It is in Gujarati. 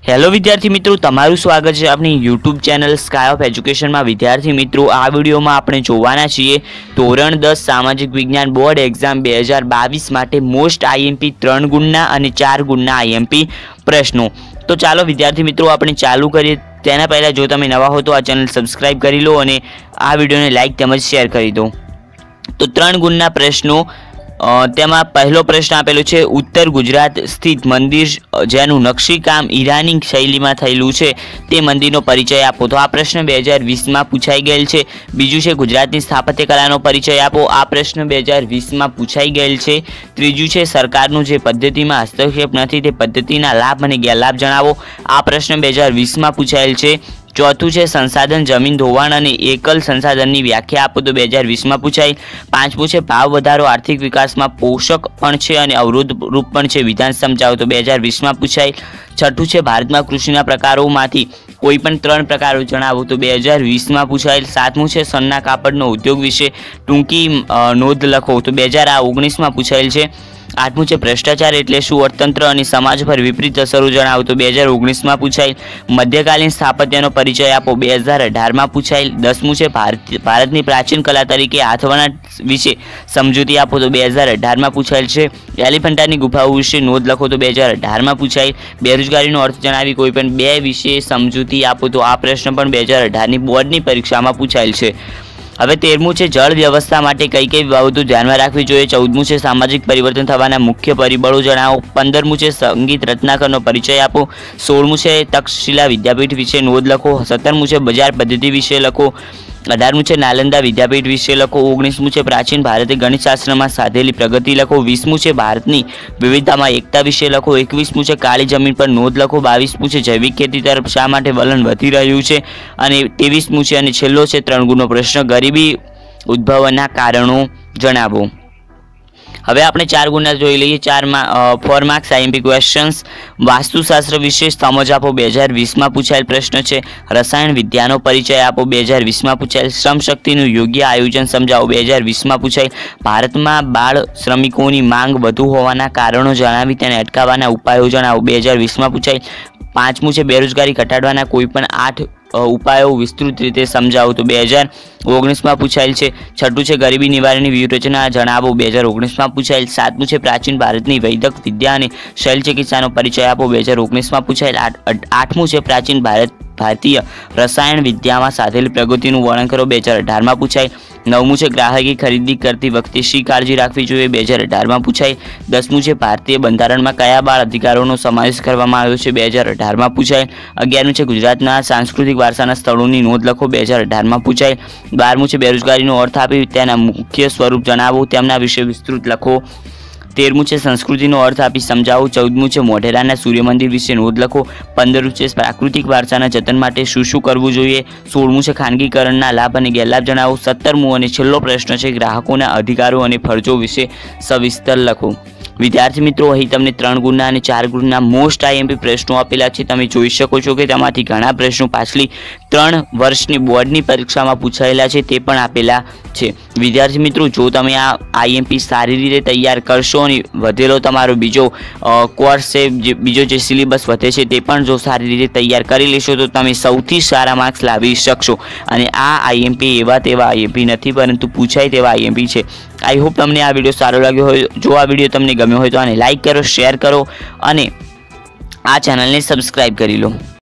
हेलो विद्यार्थी मित्रों, तमाરું સ્વાગત છે આપણી YouTube ચેનલ સ્કાય ઓફ એજ્યુકેશનમાં। વિદ્યાર્થી મિત્રો, આ વિડીયોમાં આપણે જોવાના છીએ ધોરણ 10 સામાજિક વિજ્ઞાન બોર્ડ એક્ઝામ 2022 માટે મોસ્ટ આઈએમપી 3 ગુણના અને 4 ગુણના આઈએમપી પ્રશ્નો। તો ચાલો વિદ્યાર્થી મિત્રો આપણે ચાલુ કરીએ। તેના પહેલા જો તમે નવા હો તો આ ચેનલ સબસ્ક્રાઇબ કરી લો અને આ વિડીયોને લાઈક તેમજ શેર કરી દો। તો 3 ગુણના પ્રશ્નો તેમાં પહેલો પ્રશ્ન આપેલો છે, ઉત્તર ગુજરાત સ્થિત મંદિર જેનું નકશીકામ ઈરાની શૈલીમાં થયેલું છે તે મંદિરનો પરિચય આપો। તો આ પ્રશ્ન 2020માં પૂછાઈ ગયેલ છે। બીજું છે, ગુજરાતની સ્થાપત્ય કલાનો પરિચય આપો। આ પ્રશ્ન 2020માં પૂછાઈ ગયેલ છે। ત્રીજું છે, સરકારનું જે પદ્ધતિમાં હસ્તક્ષેપ નથી તે પદ્ધતિના લાભ અને ગેરલાભ જણાવો। આ પ્રશ્ન 2020માં પૂછાયેલ છે। चौथुं है, संसाधन जमीन धोवाण अने एकल संसाधननी व्याख्या आपो। तो 2020 में पूछाय। पांचमुं है, भाव वधारो आर्थिक विकास में पोषक पण छे अने अवरोध रूप पण छे, विधान समजावो। तो 2020 में पूछाय। छठुं है, भारत में कृषिना प्रकारोमांथी कोईपण 3 प्रकारो जणावो। तो 2020 में पूछाय। सातमुं है, सनना कापड़नो उद्योग विषे टूंकी नोंध लखो। तो 2019 में पूछायेल छे। आठमुं है, भ्रष्टाचार एटले शुं, अर्थतंत्र अने समाज पर विपरीत असरो जणावो। तो 2019 में पूछाय। मध्यकालीन स्थापत्यनो परिचय आपो। 2018 में पूछाय। 10मुं है, भारतनी प्राचीन कला तरीके हाथवણાટ विषे समजूती आपो। तो 2018 में पूछाયેલ છે। एलिफेंटानी गुफाओं विषे नोंध लखो। तो 2018 में पूछाय। बेरोजगारीनो अर्थ जणावी कोईपण 2 विषे समजूती आपो। तो आ प्रश्न पण 2018 ની બોર્ડની પરીક્ષામાં પૂછાયેલ છે। હવે 13મું છે, જળ વ્યવસ્થા માટે કઈ કઈ બાબતો ધ્યાનમાં રાખવી જોઈએ। 14મું છે, સામાજિક પરિવર્તન થવાના મુખ્ય પરિબળો જણાવો। 15મું છે, સંગીત રત્નાકરનો પરિચય આપો। 16મું છે, તક્ષશિલા વિદ્યાપીઠ વિશે નોંધ લખો। 17મું છે, બજાર પદ્ધતિ વિશે લખો। 18મું છે, નાલંદા વિદ્યાપીઠ વિશે લખો। 19મું છે, પ્રાચીન ભારતે ગણિતશાસ્ત્રમાં સાધેલી પ્રગતિ લખો। 20મું છે, ભારતની વિવિધતામાં એકતા વિશે લખો। 21મું છે, કાળી જમીન પર નોંધ લખો। 22મું છે, જૈવિક ખેતી તરફ શા માટે વલણ વધી રહ્યું છે અને 23મું છે અને છેલ્લો છે 3 ગુણનો પ્રશ્ન, ગરીબી ઉદ્ભવના કારણો જણાવો। હવે આપણે 4 ગુણના જોઈ લઈએ। 4 માર્ક્સ આઈએમપી ક્વેશ્ચન્સ। વાસ્તુશાસ્ત્ર વિશે સમજ આપો। 2020 માં પૂછાયેલ પ્રશ્ન છે। રસાયણ વિદ્યાનો પરિચય આપો। 2020 માં પૂછાયેલ। શ્રમ શક્તિનું યોગ્ય આયોજન સમજાવો। 2020 માં પૂછાયેલ। ભારતમાં બાળ શ્રમિકોની માંગ વધુ હોવાના કારણો જણાવી તેને અટકાવવાના ઉપાયો જણાવો। 2020 માં પૂછાયેલ। 5મું છે, બેરોજગારી ઘટાડવાના કોઈપણ 8 ઉપાયો વિસ્તૃત રીતે સમજાવો। તો 2019 માં પૂછાયેલ છે। 6મું છે, ગરીબી નિવારણની વ્યૂહરચના જણાવો। 2019 માં પૂછાયેલ। 7મું છે, પ્રાચીન ભારતની વૈદક વિદ્યા અને શૈલ ચિકિત્સાનો પરિચય આપો। 2019 માં પૂછાયેલ। 8મું છે, પ્રાચીન ભારતીય રસાયણ વિદ્યામાં સાધેલી પ્રગતિનું વર્ણન કરો। 2018 માં પૂછાય। 9મું છે, ગ્રાહકી ખરીદી કરતી વખતે શી કાળજી રાખવી જોઈએ। 2018 માં પૂછાય। 10મું છે, ભારતીય બંધારણમાં કયા બાળ અધિકારોનો સમાવેશ કરવામાં આવ્યો છે। 2018 માં પૂછાય। 11મું છે, ગુજરાતના સાંસ્કૃતિક વારસાના સ્થળોની નોંધ લખો। 2018 માં પૂછાય। 12મું છે, બેરોજગારીનો અર્થ આપી તેના મુખ્ય સ્વરૂપ જણાવો, તેમના વિશે વિસ્તૃત લખો। 13મું છે, સંસ્કૃતિનો અર્થ આપી સમજાવો। 14મું છે, મોઢેરાના સૂર્ય મંદિર વિશે નોંધ લખો। 15મું છે, પ્રાકૃતિક વારસાના જતન માટે શું શું કરવું જોઈએ। 16મું છે, ખાનગીકરણના લાભ અને ગેરલાભ જણાવો। 17મું અને છેલ્લો પ્રશ્ન છે, ગ્રાહકોના અધિકારો અને ફરજો વિશે સવિસ્તર લખો। વિદ્યાર્થી મિત્રો, અહીં તમને 3 ગુણના અને 4 ગુણના મોસ્ટ આઈએમપી પ્રશ્નો આપેલા છે। તમે જોઈ શકો છો કે તેમાંથી ઘણા પ્રશ્નો પાછલી 3 વર્ષની બોર્ડની પરીક્ષામાં પૂછાયેલા છે તે પણ આપેલા છે। વિદ્યાર્થી મિત્રો, જો તમે આ આઈએમપી સારી રીતે તૈયાર કરશો અને વધેલો તમારો બીજો કોર્સ છે, બીજો જે સિલેબસ વધે છે તે પણ જો સારી રીતે તૈયાર કરી લેશો તો તમે સૌથી સારા માર્ક્સ લાવી શકશો। અને આ આઈએમપી એવા તેવા આઈએમપી નથી, પરંતુ પૂછાય તેવા આઈએમપી છે। આઈ હોપ તમને આ વિડીયો સારો લાગ્યો હોય। જો આ વિડીયો તમને ગમ્યો હોય તો આને લાઈક કરો, શેર કરો અને આ ચેનલને સબસ્ક્રાઈબ કરી લો।